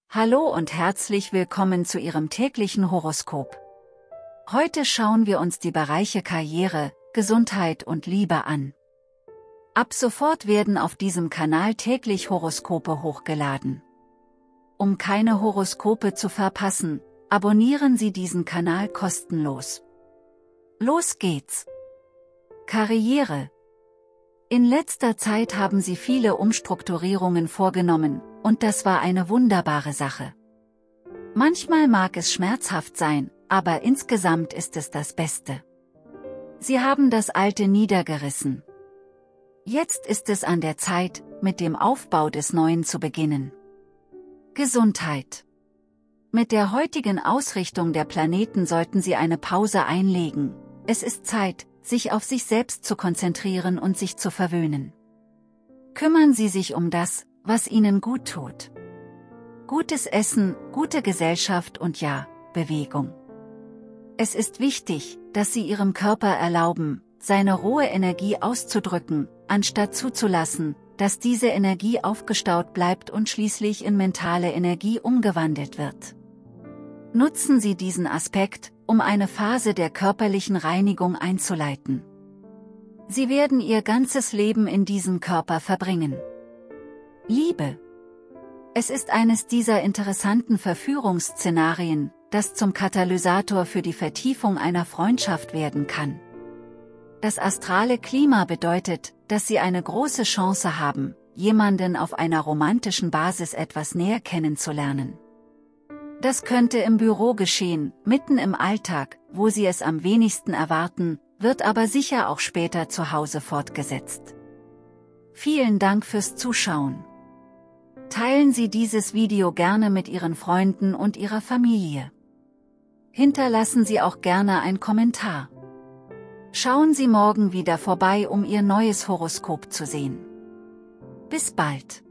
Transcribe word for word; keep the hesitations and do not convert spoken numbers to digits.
Hallo und herzlich willkommen zu Ihrem täglichen Horoskop. Heute schauen wir uns die Bereiche Karriere, Gesundheit und Liebe an. Ab sofort werden auf diesem Kanal täglich Horoskope hochgeladen. Um keine Horoskope zu verpassen, abonnieren Sie diesen Kanal kostenlos. Los geht's! Karriere. In letzter Zeit haben Sie viele Umstrukturierungen vorgenommen, und das war eine wunderbare Sache. Manchmal mag es schmerzhaft sein, aber insgesamt ist es das Beste. Sie haben das Alte niedergerissen. Jetzt ist es an der Zeit, mit dem Aufbau des Neuen zu beginnen. Gesundheit. Mit der heutigen Ausrichtung der Planeten sollten Sie eine Pause einlegen. Es ist Zeit, sich auf sich selbst zu konzentrieren und sich zu verwöhnen. Kümmern Sie sich um das, was Ihnen gut tut. Gutes Essen, gute Gesellschaft und ja, Bewegung. Es ist wichtig, dass Sie Ihrem Körper erlauben, seine rohe Energie auszudrücken, anstatt zuzulassen, dass diese Energie aufgestaut bleibt und schließlich in mentale Energie umgewandelt wird. Nutzen Sie diesen Aspekt, um eine Phase der körperlichen Reinigung einzuleiten. Sie werden Ihr ganzes Leben in diesem Körper verbringen. Liebe. Es ist eines dieser interessanten Verführungsszenarien, das zum Katalysator für die Vertiefung einer Freundschaft werden kann. Das astrale Klima bedeutet, dass Sie eine große Chance haben, jemanden auf einer romantischen Basis etwas näher kennenzulernen. Das könnte im Büro geschehen, mitten im Alltag, wo Sie es am wenigsten erwarten, wird aber sicher auch später zu Hause fortgesetzt. Vielen Dank fürs Zuschauen. Teilen Sie dieses Video gerne mit Ihren Freunden und Ihrer Familie. Hinterlassen Sie auch gerne einen Kommentar. Schauen Sie morgen wieder vorbei, um Ihr neues Horoskop zu sehen. Bis bald.